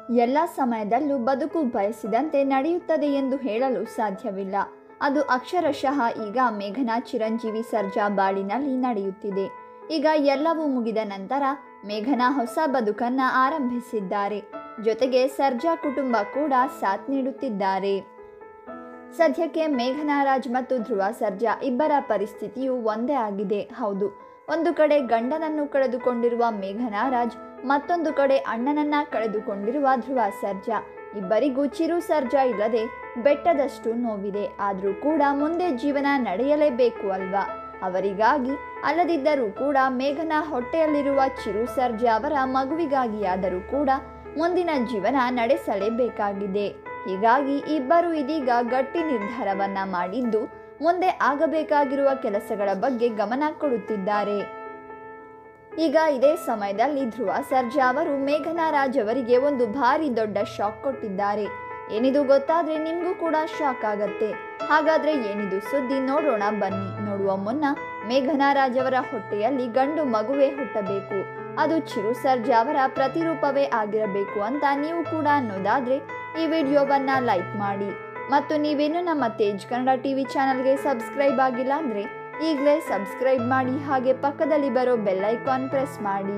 ಎಲ್ಲ ಸಮಯದಲ್ಲೂ ಬದುಕು ಬಯಸಿದಂತೆ ನಡೆಯುತ್ತದೆ ಎಂದು ಹೇಳಲು ಸಾಧ್ಯವಿಲ್ಲ. ಅದು ಅಕ್ಷರಶಃ ಈಗ ಮೇಘನಾ ಚಿರಂಜೀವಿ ಸರ್ಜಾ ಬಾಳಿನಲ್ಲಿ ನಡೆಯುತ್ತಿದೆ. ಈಗ ಎಲ್ಲವೂ ಮುಗಿದ ನಂತರ ಮೇಘನಾ ಹೊಸ ಬದುಕನ್ನ ಆರಂಭಿಸಿದ್ದಾರೆ. ಜೊತೆಗೆ ಸರ್ಜಾ ಕುಟುಂಬ ಕೂಡ ಸಾಥ್ ನೀಡುತ್ತಿದ್ದಾರೆ. ಸದ್ಯಕ್ಕೆ ಮೇಘನಾ ರಾಜ್ ಮತ್ತು ಧ್ರುವ ಸರ್ಜಾ ಇಬ್ಬರ ಪರಿಸ್ಥಿತಿಯು ಒಂದೇ ಆಗಿದೆ. ಹೌದು, ಒಂದು ಕಡೆ ಗಂಡನನ್ನು ಕಳೆದುಕೊಂಡಿರುವ ಮೇಘನಾ ರಾಜ್, ಮತ್ತೊಂದು ಕಡೆ ಅಣ್ಣನನ್ನ ಕಳೆದುಕೊಂಡಿರುವ ಧ್ರುವ ಸರ್ಜಾ. ಇಬ್ಬರಿಗೂ ಚಿರು ಸರ್ಜಾ ಇಲ್ಲದೆ ಬೆಟ್ಟದಷ್ಟು ನೋವಿದೆ. ಆದರೂ ಕೂಡ ಮುಂದೆ ಜೀವನ ನಡೆಯಲೇಬೇಕು ಅಲ್ವಾ? ಅವರಿಗಾಗಿ ಅಲ್ಲದಿದ್ದರೂ ಕೂಡ ಮೇಘನಾ ಹೊಟ್ಟೆಯಲ್ಲಿರುವ ಚಿರು ಸರ್ಜಾ ಅವರ ಮಗುವಿಗಾಗಿಯಾದರೂ ಕೂಡ ಮುಂದಿನ ಜೀವನ ನಡೆಸಲೇಬೇಕಾಗಿದೆ. ಹೀಗಾಗಿ ಇಬ್ಬರು ಇದೀಗ ಗಟ್ಟಿ ನಿರ್ಧಾರವನ್ನ ಮಾಡಿದ್ದು ಮುಂದೆ ಆಗಬೇಕಾಗಿರುವ ಕೆಲಸಗಳ ಬಗ್ಗೆ ಗಮನ ಕೊಡುತ್ತಿದ್ದಾರೆ. ಈಗ ಇದೇ ಸಮಯದಲ್ಲಿ ಧ್ರುವ ಸರ್ಜಾ ಅವರು ಮೇಘನಾ ರಾಜ್ ಅವರಿಗೆ ಒಂದು ಭಾರಿ ದೊಡ್ಡ ಶಾಕ್ ಕೊಟ್ಟಿದ್ದಾರೆ. ಏನಿದು ಗೊತ್ತಾದ್ರೆ ನಿಮಗೂ ಕೂಡ ಶಾಕ್ ಆಗತ್ತೆ. ಹಾಗಾದ್ರೆ ಏನಿದು ಸುದ್ದಿ ನೋಡೋಣ ಬನ್ನಿ. ನೋಡುವ ಮುನ್ನ ಮೇಘನಾ ರಾಜ್ ಅವರ ಹೊಟ್ಟೆಯಲ್ಲಿ ಗಂಡು ಮಗುವೇ ಹುಟ್ಟಬೇಕು, ಅದು ಚಿರು ಸರ್ಜಾ ಅವರ ಪ್ರತಿರೂಪವೇ ಆಗಿರಬೇಕು ಅಂತ ನೀವು ಕೂಡ ಅನ್ನೋದಾದ್ರೆ ಈ ವಿಡಿಯೋವನ್ನ ಲೈಕ್ ಮಾಡಿ. ಮತ್ತು ನೀವೇನು ನಮ್ಮ ತೇಜ್ ಕನ್ನಡ ಟಿವಿ ಚಾನಲ್ಗೆ ಸಬ್ಸ್ಕ್ರೈಬ್ ಆಗಿಲ್ಲ ಅಂದ್ರೆ ಈಗಲೇ ಸಬ್ಸ್ಕ್ರೈಬ್ ಮಾಡಿ, ಹಾಗೆ ಪಕ್ಕದಲ್ಲಿ ಬರೋ ಬೆಲ್ ಐಕಾನ್ ಪ್ರೆಸ್ ಮಾಡಿ.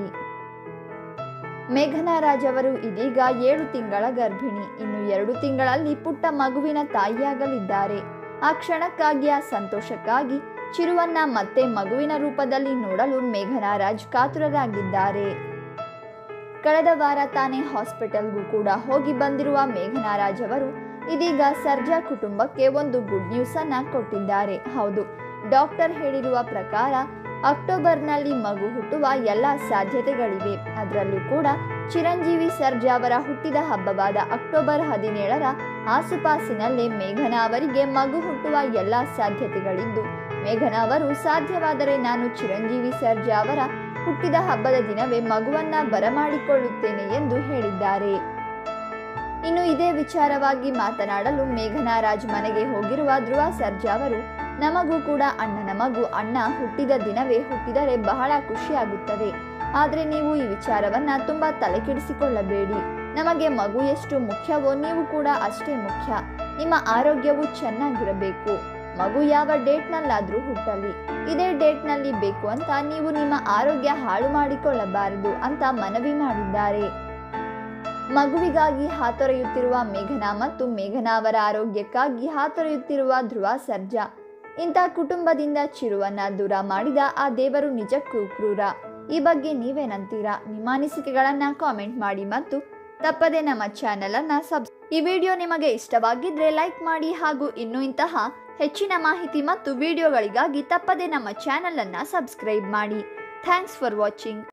ಮೇಘನಾ ರಾಜ್ ಅವರು ಇದೀಗ 7 ತಿಂಗಳ ಗರ್ಭಿಣಿ. ಇನ್ನು 2 ತಿಂಗಳಲ್ಲಿ ಪುಟ್ಟ ಮಗುವಿನ ತಾಯಿಯಾಗಲಿದ್ದಾರೆ. ಆ ಕ್ಷಣಕ್ಕಾಗಿ, ಆ ಸಂತೋಷಕ್ಕಾಗಿ ಚಿರುವನ್ನ ಮತ್ತೆ ಮಗುವಿನ ರೂಪದಲ್ಲಿ ನೋಡಲು ಮೇಘನಾ ರಾಜ್ ಕಾತುರರಾಗಿದ್ದಾರೆ. ಕಳೆದ ವಾರ ತಾನೇ ಹಾಸ್ಪಿಟಲ್ಗೂ ಕೂಡ ಹೋಗಿ ಬಂದಿರುವ ಮೇಘನಾ ರಾಜ್ ಅವರು ಇದೀಗ ಸರ್ಜಾ ಕುಟುಂಬಕ್ಕೆ ಒಂದು ಗುಡ್ ನ್ಯೂಸ್ ಅನ್ನ ಕೊಟ್ಟಿದ್ದಾರೆ. ಹೌದು, ಡಾಕ್ಟರ್ ಹೇಳಿರುವ ಪ್ರಕಾರ ಅಕ್ಟೋಬರ್ನಲ್ಲಿ ಮಗು ಹುಟ್ಟುವ ಎಲ್ಲ ಸಾಧ್ಯತೆಗಳಿವೆ. ಅದರಲ್ಲೂ ಕೂಡ ಚಿರಂಜೀವಿ ಸರ್ಜಾ ಅವರ ಹುಟ್ಟಿದ ಹಬ್ಬವಾದ ಅಕ್ಟೋಬರ್ 17ರ ಆಸುಪಾಸಿನಲ್ಲೇ ಮೇಘನಾ ಅವರಿಗೆ ಮಗು ಹುಟ್ಟುವ ಎಲ್ಲ ಸಾಧ್ಯತೆಗಳಿದ್ದು, ಮೇಘನಾ ಅವರು ಸಾಧ್ಯವಾದರೆ ನಾನು ಚಿರಂಜೀವಿ ಸರ್ಜಾ ಅವರ ಹುಟ್ಟಿದ ಹಬ್ಬದ ದಿನವೇ ಮಗುವನ್ನ ಬರಮಾಡಿಕೊಳ್ಳುತ್ತೇನೆ ಎಂದು ಹೇಳಿದ್ದಾರೆ. ಇನ್ನು ಇದೇ ವಿಚಾರವಾಗಿ ಮಾತನಾಡಲು ಮೇಘನಾ ರಾಜ್ ಮನೆಗೆ ಹೋಗಿರುವ ಧ್ರುವ ಸರ್ಜಾ ಅವರು, ನಮಗೂ ಕೂಡ ಅಣ್ಣನ ಮಗು, ಅಣ್ಣ ಹುಟ್ಟಿದ ದಿನವೇ ಹುಟ್ಟಿದರೆ ಬಹಳ ಖುಷಿಯಾಗುತ್ತದೆ. ಆದರೆ ನೀವು ಈ ವಿಚಾರವನ್ನ ತುಂಬಾ ತಲೆಕೆಡಿಸಿಕೊಳ್ಳಬೇಡಿ. ನಮಗೆ ಮಗು ಎಷ್ಟು ಮುಖ್ಯವೋ ನೀವು ಕೂಡ ಅಷ್ಟೇ ಮುಖ್ಯ. ನಿಮ್ಮ ಆರೋಗ್ಯವು ಚೆನ್ನಾಗಿರಬೇಕು. ಮಗು ಯಾವ ಡೇಟ್ನಲ್ಲಾದ್ರೂ ಹುಟ್ಟಲಿ, ಇದೇ ಡೇಟ್ನಲ್ಲಿ ಬೇಕು ಅಂತ ನೀವು ನಿಮ್ಮ ಆರೋಗ್ಯ ಹಾಳು ಮಾಡಿಕೊಳ್ಳಬಾರದು ಅಂತ ಮನವಿ ಮಾಡಿದ್ದಾರೆ. ಮಗುವಿಗಾಗಿ ಹಾತೊರೆಯುತ್ತಿರುವ ಮೇಘನಾ ಮತ್ತು ಮೇಘನಾ ಅವರ ಆರೋಗ್ಯಕ್ಕಾಗಿ ಹಾತೊರೆಯುತ್ತಿರುವ ಧ್ರುವ ಸರ್ಜಾ, ಇಂಥ ಕುಟುಂಬದಿಂದ ಚಿರುವನ್ನ ದೂರ ಮಾಡಿದ ಆ ದೇವರು ನಿಜಕ್ಕೂ ಕ್ರೂರ. ಈ ಬಗ್ಗೆ ನೀವೇನಂತೀರಾ? ನಿಮ್ಮ ಅನಿಸಿಕೆಗಳನ್ನ ಕಾಮೆಂಟ್ ಮಾಡಿ ಮತ್ತು ತಪ್ಪದೆ ನಮ್ಮ ಚಾನೆಲ್ ಅನ್ನ ಈ ವಿಡಿಯೋ ನಿಮಗೆ ಇಷ್ಟವಾಗಿದ್ರೆ ಲೈಕ್ ಮಾಡಿ, ಹಾಗೂ ಇನ್ನೂ ಇಂತಹ ಹೆಚ್ಚಿನ ಮಾಹಿತಿ ಮತ್ತು ವಿಡಿಯೋಗಳಿಗಾಗಿ ತಪ್ಪದೆ ನಮ್ಮ ಚಾನೆಲ್ ಅನ್ನ ಸಬ್ಸ್ಕ್ರೈಬ್ ಮಾಡಿ. Thanks for watching.